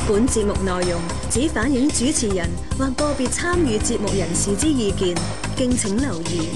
本節目內容只反映主持人或個別參與節目人士之意見，敬請留意。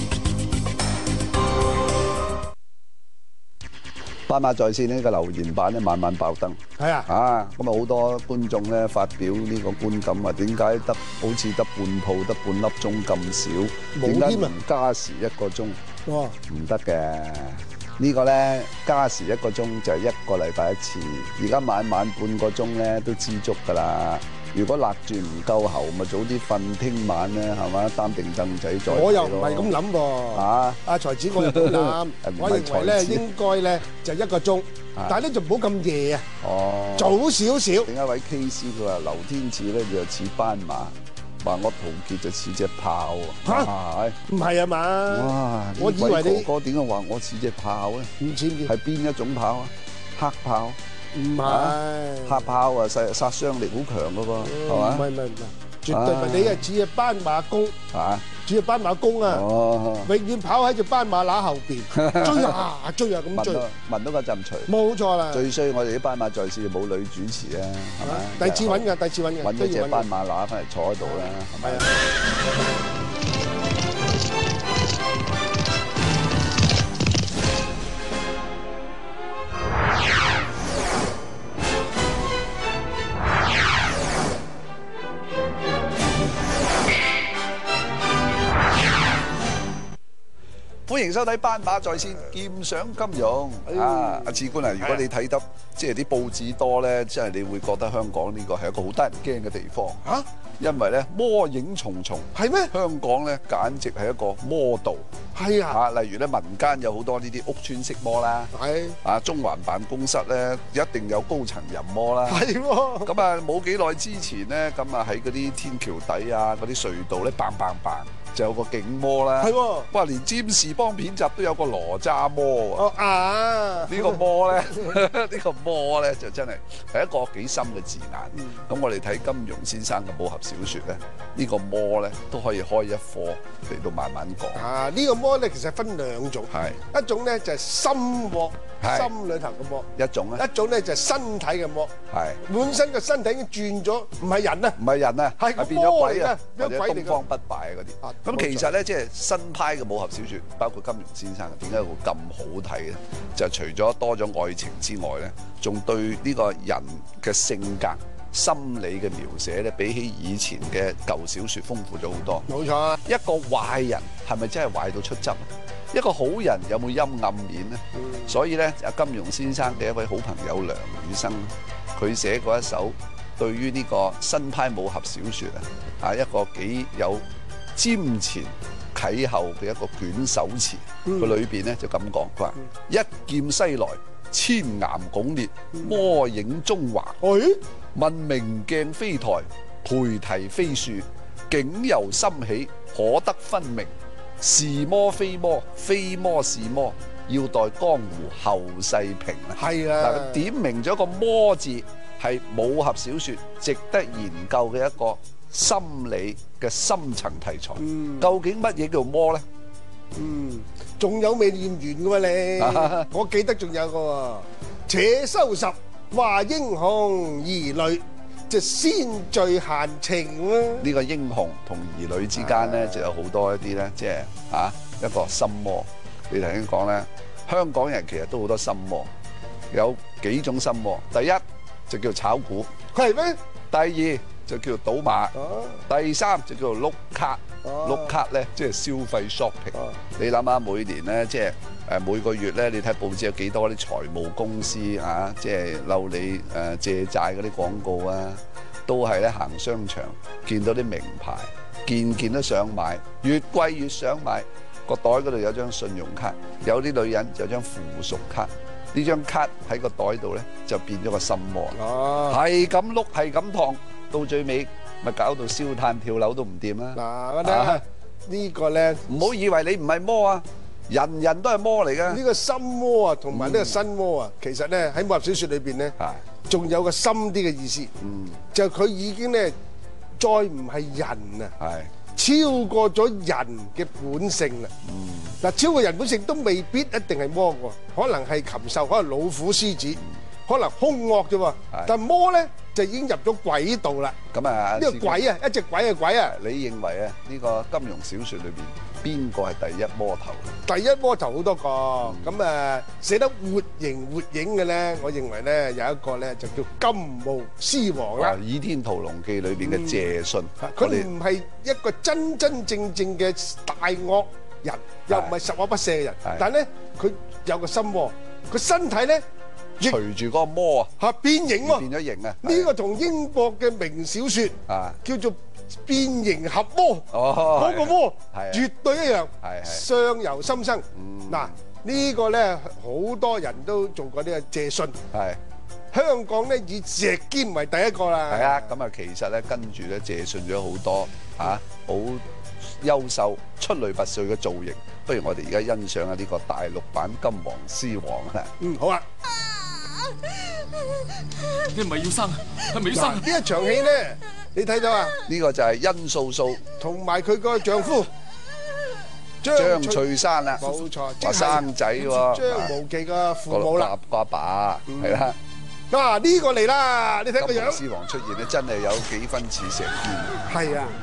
斑馬在線呢個留言版咧晚晚爆燈， 係啊， 咁啊好多觀眾咧發表呢個觀感啊，點解好似得半套得半粒鐘咁少？點解唔加時1個鐘？ 哇， 唔得嘅，呢個咧加時1個鐘就係1個禮拜1次，而家晚晚半個鐘咧都知足㗎啦。如果勒住唔夠喉，咪早啲瞓，聽晚咧係嘛擔定凳仔再。 我又唔係咁諗噃。阿財子我又咁諗，我認為咧應該咧就1個鐘，但係咧就唔好咁夜啊。哦，早少少。 另一位 KC 佢話劉天賜咧就似斑馬，話我陶傑就似隻豹喎。嚇，唔係啊嘛？ 哇！ 我以為你哥點解話我似隻豹咧？ 唔似嘅。 係邊一種豹啊？黑豹。 唔係黑豹啊，殺傷力好強噶噃，係嘛？ 唔係，絕對唔係你係似隻斑馬公，似隻斑馬公啊！永遠跑喺隻斑馬乸後邊，追啊咁追， 聞到個陣除。 冇錯啦。最衰我哋啲斑馬在線冇女主持啊，係咪？ 第次揾㗎， 揾咗隻斑馬乸翻嚟坐喺度啦，係咪？歡迎收睇斑馬在線劍想金融阿志官啊！如果你睇得即係啲報紙多咧，即係你會覺得香港呢個係一個好得人驚嘅地方因為咧魔影重重。係咩？香港咧簡直係一個魔道。係啊！例如咧民間有好多呢啲屋邨式魔啦。係。中環辦公室咧一定有高層淫魔啦。係喎。咁啊冇幾耐之前咧，咁啊喺嗰啲天橋底啊嗰啲隧道咧，bang bang bang就有個警魔啦。係喎。哇！連占士邦片集都有個羅渣魔喎。呢個魔咧，呢個魔咧就真係一個幾深嘅字眼。咁我哋睇金庸先生嘅武俠小説咧，呢個魔咧都可以開一課嚟到慢慢講。呢個魔咧其實分兩種，一種咧就係心魔，心裏頭嘅魔；一種咧就係身體嘅魔。本身個身體已經轉咗，唔係人啊，係變咗鬼啊，或者東方不敗嗰啲。咁其實咧，即係新派嘅武俠小説，包括金庸先生，點解會咁好睇咧？就除咗多咗愛情之外咧，仲對呢個人嘅性格、心理嘅描寫咧，比起以前嘅舊小説豐富咗好多。冇錯，一個壞人係咪真係壞到出汁？一個好人有冇陰暗面咧？所以咧，阿金庸先生嘅一位好朋友梁羽生，佢寫過一首對於呢個新派武俠小説一個幾有瞻前啟後嘅一個卷首詞，佢裏邊咧就咁講，佢話一劍西來，千岩拱裂，魔影中華。問明鏡飛台，菩提飛樹，境由心起，可得分明。是魔非魔，非魔是魔，要待江湖後世評。係啊，嗱，點明咗個魔字係武俠小説值得研究嘅一個心理嘅深層題材。究竟乜嘢叫魔咧？仲有未念完嘅喎你？我記得仲有個喎，且收拾話英雄兒女，就先聚閒情啦。呢個英雄同兒女之間咧，就有好多一啲咧，即係一個心魔。你頭先講咧，香港人其實都好多心魔，有幾種心魔。第一就叫炒股，係咩？第二就叫做賭馬，第三就叫做碌卡。碌卡咧，即係消費 shopping。你諗下每年咧，即係每個月咧，你睇報紙有幾多啲財務公司即係嬲你借債嗰啲廣告啊，都係咧行商場見到啲名牌，件件都想買，越貴越想買。個袋嗰度有張信用卡，有啲女人就有張附屬卡，呢張卡喺個袋度咧就變咗個心魔，係咁碌係咁燙，到最尾咪搞到燒炭跳樓都唔掂啦！嗱，我覺得呢個咧，唔好以為你唔係魔啊，人人都係魔嚟噶。呢個心魔啊，同埋呢個身魔啊，其實咧喺武俠小説裏邊咧，仲有個深啲嘅意思，就佢已經咧再唔係人啊，超過咗人嘅本性啦。嗱，超過人本性都未必一定係魔喎，可能係禽獸，可能老虎、獅子。 可能兇惡啫喎，但魔咧就已經入咗軌道啦。 咁啊， 呢個鬼啊，一隻鬼嘅鬼啊！ 你認為啊，呢個金庸小説裏邊邊個係第一魔頭？ 第一魔頭好多個，咁寫得活形活影嘅咧，我認為咧有一個咧就叫金毛獅王啦。 《倚天屠龍記》裏邊嘅謝遜， 佢唔係一個真真正正嘅大惡人，又唔係十惡不赦嘅人，但係咧佢有個心魔，佢身體咧隨住嗰個魔啊變形喎， 變咗形啊！ 呢個同英國嘅名小説叫做變形俠魔，嗰個魔絕對一樣，相由心生。嗱呢個咧好多人都做過呢個謝遜，香港咧以石堅為第一個啦。 係啊，咁啊其實咧跟住咧謝遜咗好多好優秀出類拔萃嘅造型，不如我哋而家欣賞下呢個大陸版金毛獅王啦。 好啊。 你唔係要生，係咪要生？ 呢一場戲咧，你睇到啊？ 呢個就係殷素素同埋佢個丈夫張翠山啦， 冇錯， 話生仔喎。 張無忌嘅父母啦， 個阿爸係啦。 嗱呢個嚟啦，你睇個樣。 金毛獅王出現咧，真係有幾分似石堅。 係啊。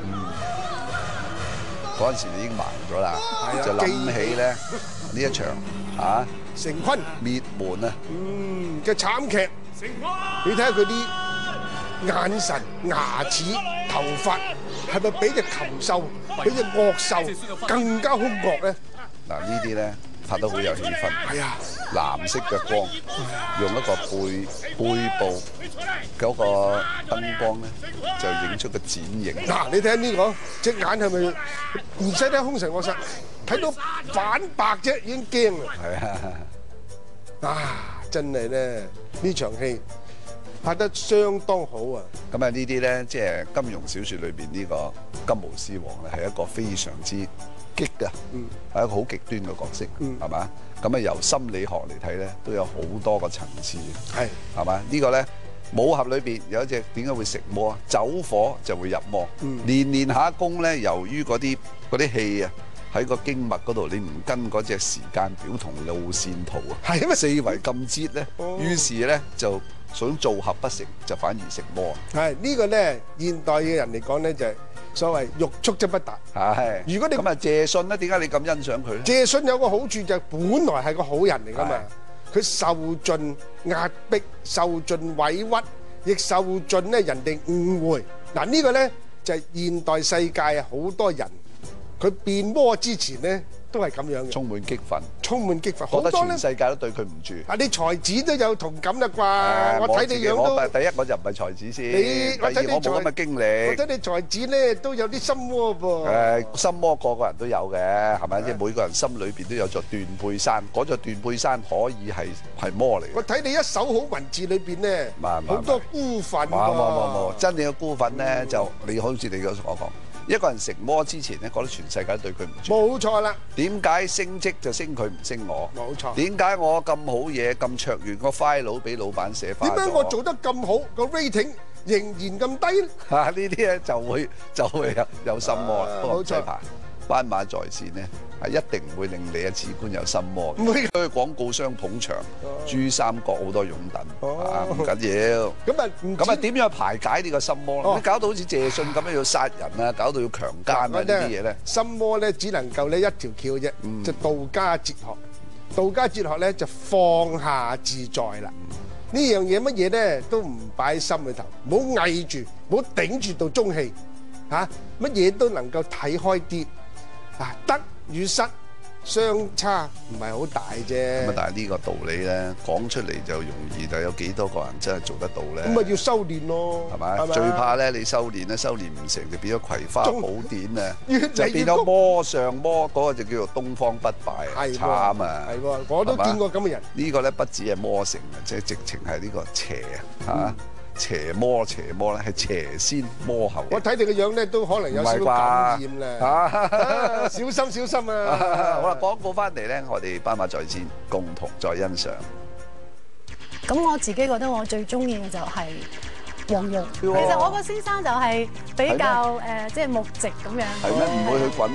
嗰陣時你已經盲咗啦，就諗起咧呢一場成昆滅門啊嘅慘劇。你睇下佢啲眼神、牙齒、頭髮，係咪比隻禽獸、比隻惡獸更加兇惡咧？ 嗱呢啲咧拍得好有氣氛。 係啊， 藍色嘅光，用一個背部嗰個燈光咧，就影出個剪影。 嗱，你睇下呢個隻眼係咪唔使睇兇神惡煞，睇到反白啫已經驚啦。 係啊， 真係咧呢場戲拍得相當好啊！ 咁啊呢啲咧，即係金庸小説裏邊呢個金毛獅王咧，係一個非常之激嘅，係一個好極端嘅角色，係嘛？咁啊由心理學嚟睇咧，都有好多個層次嘅，係嘛？呢個咧武俠裏邊有一隻點解會食魔啊？走火就會入魔，練下功咧，由於嗰啲氣啊喺個經脈嗰度，你唔跟嗰隻時間表同路線圖啊，四圍咁擠咧，於是咧就想做合不成，就反而食魔。 呢個咧現代嘅人嚟講咧就係所謂欲速則不達。如果你咁啊謝遜咧，點解你咁欣賞佢咧？ 謝遜有個好處就係本來係個好人嚟噶嘛，佢受盡壓迫、受盡委屈，亦受盡咧人哋誤會。嗱呢個咧就係現代世界啊，好多人佢變魔之前咧都係咁樣嘅， 充滿激憤， 好多覺得全世界都對佢唔住。 你才子都有同感啦啩？我睇你樣都第一我就唔係才子先， 第二我冇咁嘅經歷。 我睇你才子咧都有啲心魔噃。 心魔個個人都有嘅，係咪？即係每個人心裏邊都有座斷背山，嗰座斷背山可以係魔嚟。 我睇你一手好文字裏邊咧，好多孤憤。 冇，真正嘅孤憤咧就你好似你所講。一個人成魔之前咧，覺得全世界都對佢唔住。 冇錯啦。 點解升職就升佢唔升我？ 冇錯。點解我咁好嘢咁卓越，個 file 俾老闆寫翻？ 點解我做得咁好，個 rating 仍然咁低咧？ 呢啲咧就會有心魔啦。冇錯。斑馬在線咧係一定唔會令你嘅次官有心魔。唔會。佢廣告商捧場，珠三角好多擁躉，唔緊要。咁啊點樣排解呢個心魔咧？你搞到好似謝遜咁樣要殺人啊，搞到要強姦啊呢啲嘢咧？心魔咧只能夠咧一條橋啫，就道家哲學。道家哲學咧就放下自在啦。呢樣嘢乜嘢咧都唔擺喺心裏頭，唔好翳住，唔好頂住到中氣，乜嘢都能夠睇開啲。得與失相差唔係好大啫。咁但係呢個道理咧講出嚟就容易，但有幾多個人真係做得到咧？咁咪要修練咯，係咪？最怕咧你修練唔成就變咗葵花寶典啊，就變咗魔上魔，嗰個就叫做東方不敗，慘啊！係喎，我都見過咁嘅人。呢個咧不止係魔成啊，即係直情係呢個邪啊！邪魔咧係邪先魔後。我睇你個樣咧都可能有少少感染啦。小心啊！好啦，廣告翻嚟咧，我哋斑馬在線共同再欣賞。 咁我自己覺得我最中意嘅就係黃蓉。其實我個先生就係比較即係木直咁樣。係咩？唔會去滾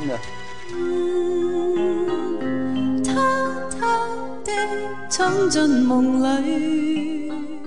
嘅。偷偷地闖進夢裏。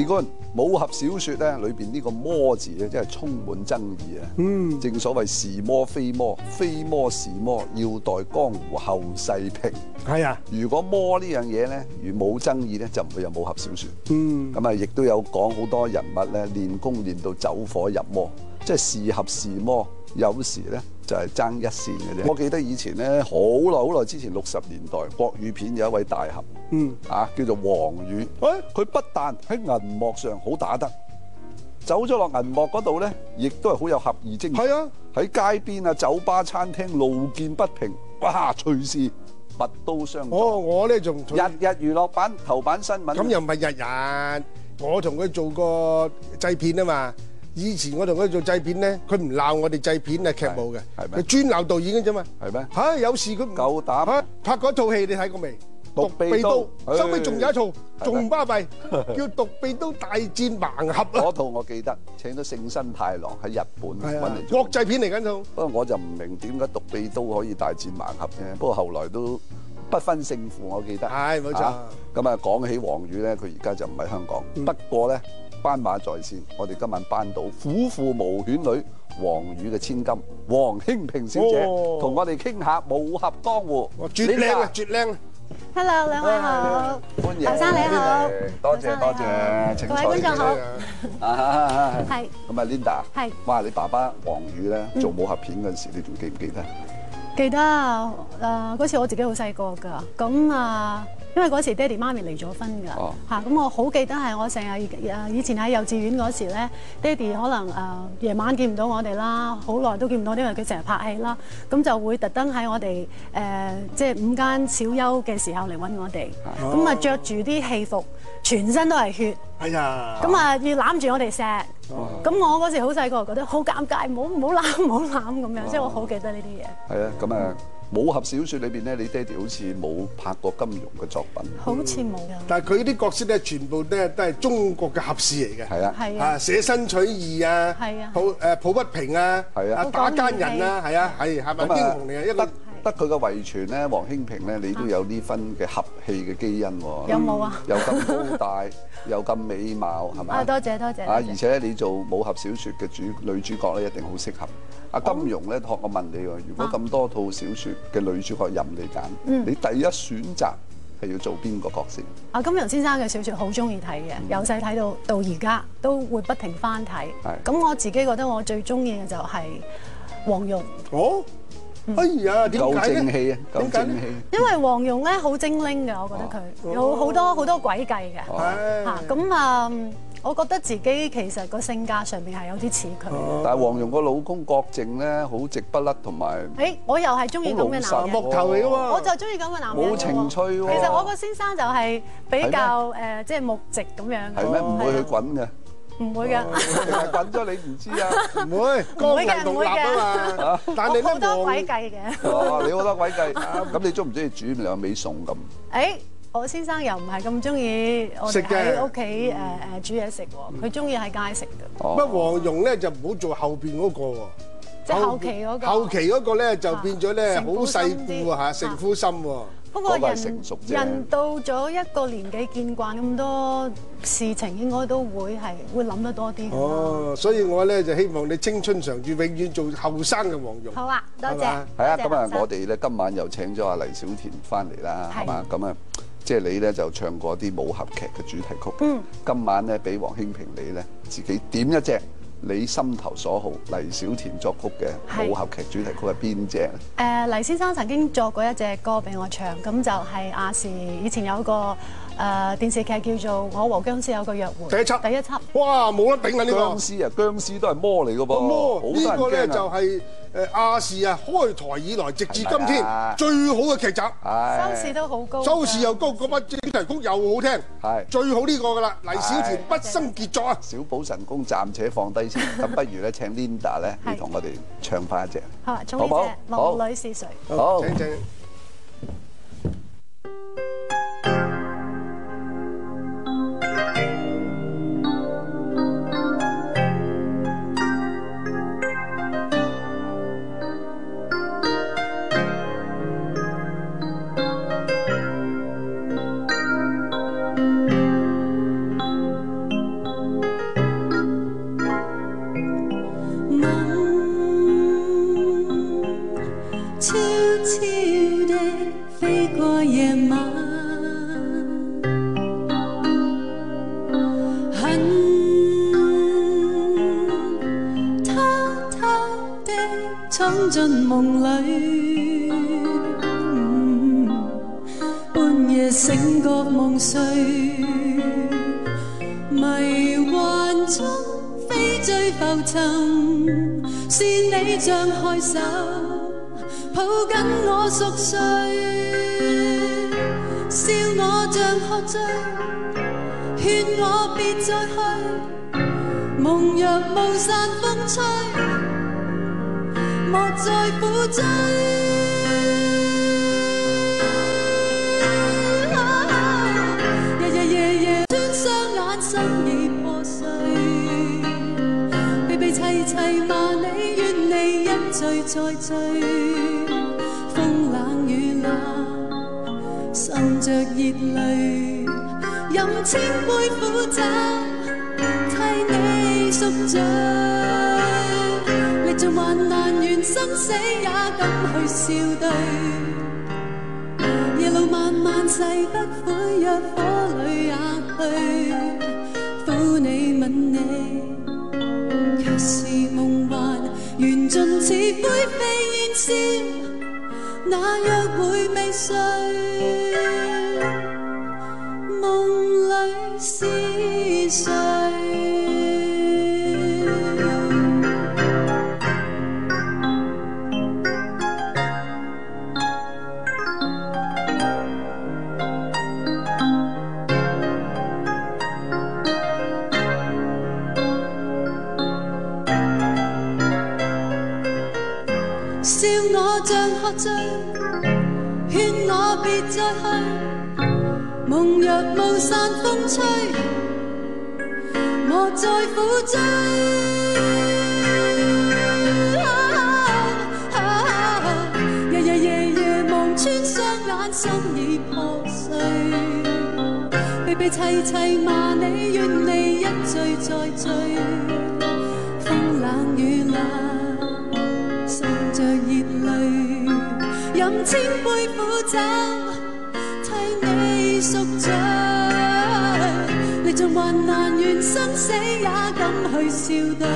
官，武俠小説咧裏邊呢個魔字咧，真係充滿爭議啊！正所謂是魔非魔，非魔是魔，要待江湖後世評。係啊，如果魔呢樣嘢咧，如冇爭議咧，就唔會有武俠小説。咁啊，亦都有講好多人物咧練功練到走火入魔，即係是俠是魔，有時咧就係爭一線嘅啫。我記得以前咧好耐之前60年代國語片有一位大俠。叫做黃宇，佢不但喺銀幕上好打得，走咗落銀幕嗰度咧，亦都係好有俠義精神。係啊，喺街邊啊、酒吧、餐廳路見不平，哇，隨時拔刀相助。我咧仲日日娛樂版頭版新聞。咁又唔係日日，我同佢做過製片啊嘛。以前我同佢做製片咧，佢唔鬧我哋製片啊劇務嘅，佢專鬧導演嘅啫嘛。係咩？嚇，有時佢唔夠膽拍嗰套戲，你睇過未？獨臂刀，收尾仲有一套，仲巴閉，叫獨臂刀大戰盲俠啊！嗰套我記得，請咗勝新太郎喺日本揾嚟做國際片嚟緊套。不過我就唔明點解獨臂刀可以大戰盲俠嘅，不過後來都不分勝負，我記得。係冇錯。咁啊，講起黃宇咧，佢而家就唔喺香港，不過咧斑馬在線，我哋今晚扳到虎父無犬女黃宇嘅千金黃興平小姐，同我哋傾下武俠江湖。絕靚啊！絕靚啊！Hello， 兩位好，歡迎，劉生你好，多謝，請坐。各位觀眾好，係。咁啊 ，Linda，係。哇，你爸爸黃宇咧做武俠片嗰陣時，你仲記唔記得？記得嗰時我自己好細個㗎，咁啊，因為嗰時爹哋媽咪離咗婚㗎，嚇，咁我好記得係我成日以前喺幼稚園嗰時咧，爹哋可能夜晚見唔到我哋啦，好耐都見唔到，因為佢成日拍戲啦，咁就會特登喺我哋即係午間小休嘅時候嚟揾我哋，咁啊着住啲戲服，全身都係血，係啊，咁啊要攬住我哋錫，咁我嗰時好細個，覺得好尷尬，唔好攬咁樣，即係我好記得呢啲嘢。係啊，咁啊。武俠小説裏邊咧，你爹哋好似冇拍過金庸嘅作品，好似冇㗎。但係佢啲角色咧，全部咧都係中國嘅俠士嚟嘅。係啊，係啊，捨身取義啊，係啊，抱不平啊，係啊，打奸人啊，係啊，係咪英雄嚟嘅一個？得佢嘅遺傳咧，黃興平咧，你都有呢分嘅俠氣嘅基因喎。有冇啊？又咁高大，又咁美貌，係咪？啊，多謝多謝。啊，而且你做武俠小説嘅女主角咧，一定好適合。阿金庸咧，我問你喎，如果咁多套小説嘅女主角任你揀，你第一選擇係要做邊個角色？阿金庸先生嘅小説好中意睇嘅，由細睇到而家都會不停翻睇。咁我自己覺得我最中意嘅就係黃蓉。哦。哎呀，點解咧？夠正氣啊！夠正氣。因為黃蓉咧好精靈嘅，我覺得佢有好多詭計嘅。嚇咁啊！我覺得自己其實個性格上面係有啲似佢。但係黃蓉個老公郭靖咧，好直不甩同埋。我又係中意咁嘅男人。木頭嚟嘅喎。我就中意咁嘅男人。冇情趣喎。其實我個先生就係比較即係木直咁樣。係咩？唔會去滾嘅。唔會㗎，滾咗你唔知啊！唔會，江人獨立啊嘛。但係你好多詭計嘅。哦，你好多詭計。咁你中唔中意煮兩味餸咁？我先生又唔係咁中意我哋喺屋企煮嘢食喎，佢中意喺街食嘅。乜黃蓉咧就唔好做後邊嗰個喎，即係後期嗰個。後期嗰個咧就變咗咧好世故啊嚇，城府深喎。不過人到咗一個年紀，見慣咁多事情，應該都會諗得多啲。哦，所以我咧就希望你青春常駐，永遠做後生嘅黃蓉。好啊，多謝。係啊，咁啊，我哋咧今晚又請咗阿黎小田翻嚟啦，係嘛？咁啊，即係你咧就唱過啲武俠劇嘅主題曲。嗯。今晚咧俾黃興平你咧自己點一隻你心頭所好，黎小田作曲嘅武俠劇主題曲係邊隻？黎先生曾經作過一隻歌俾我唱，咁就係亞視以前有個電視劇叫做《我和僵屍有個約會》。第一輯。哇，冇得頂啊！呢個僵屍啊，僵屍都係魔嚟㗎噃。魔呢個咧就係亞視啊開台以來直至今天最好嘅劇集。收視都好高。收視又高，嗰把主題曲又好聽。係。最好呢個㗎啦，黎小田畢生傑作啊！小寶神功暫且放低先，咁不如咧請 Linda 咧，你同我哋唱翻一隻。好啊，唱呢隻《夢裏是誰》。好，請。 闖進夢裏，半夜醒覺夢碎，迷幻中飛追浮沉，是你張開手抱緊我熟睡，笑我像喝醉，勸我別再去，夢若霧散風吹，莫再苦追。日日夜夜穿雙眼，心已破碎，悲悲凄凄罵你，怨你一醉再醉，風冷雨冷，滲着熱淚，飲千杯苦酒，替你贖罪。歷盡患難，願生死也敢去笑對。夜路漫漫，誓不悔，若火裏也去。撫你吻你，卻是夢幻，緣盡似灰飛煙消，那約會未睡，夢裏是誰？笑我像喝醉，勸我別再去，夢若霧散風吹，莫再苦追。日日夜夜望穿雙眼，心已破碎，悲悲凄凄罵你，怨你一醉再醉，風冷雨冷，着熱淚，飲千杯苦酒，替你贖罪。歷盡患難，願生死也敢去笑對。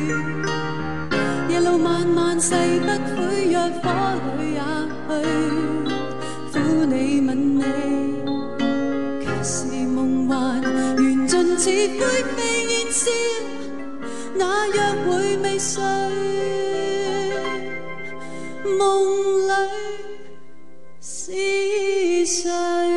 夜路漫漫，誓不悔，若火裏也去。撫你吻你，卻是夢幻，緣盡似灰飛煙消，那約會未睡。夢裏是誰？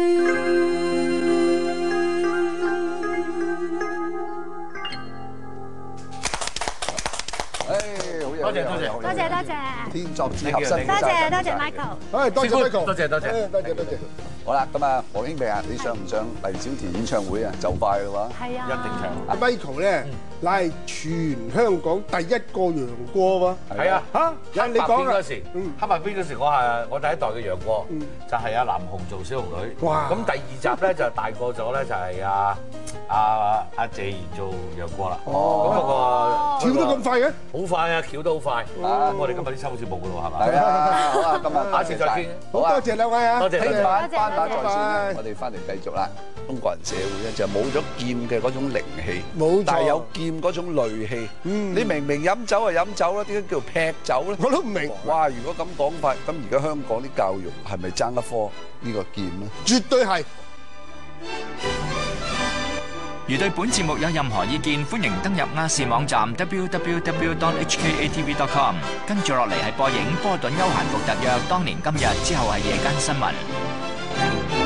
多謝，天作之合，辛苦晒， 多謝 Michael， 多謝 Michael， 多謝。好啦，咁啊，黃兄弟啊，你上唔上黎小田演唱會啊？就快嘅話， 係啊， 一定唱。 阿 Michael 咧，乃係全香港第一個楊過喎。 係啊， 嚇，有你講啊。 黑白邊嗰時，我第一代嘅楊過，就係阿南紅做小龍女。 哇！ 咁第二集咧就大個咗咧，就係阿謝賢做楊過啦。哦， 咁跳得咁快嘅？ 好快啊，跳得好快。咁我哋今日啲抽好似冇㗎咯，係咪？ 係啊，好啊，今日下次再見。 好多謝兩位啊！ 多謝， 聽晚班打在線，我哋翻嚟繼續啦。中國人社會咧就冇咗劍嘅嗰種靈氣， 冇， 但係有劍嗰種戾氣。你明明飲酒就飲酒啦，點解叫做劈酒咧？ 我都唔明。 哇！如果咁講法，咁而家香港啲教育係咪爭一科呢個劍咧？ 絕對係。 如對本節目有任何意見，歡迎登入亞視網站 www.hkatv.com。跟住落嚟係播映波頓休閒服特約當年今日，之後係夜間新聞。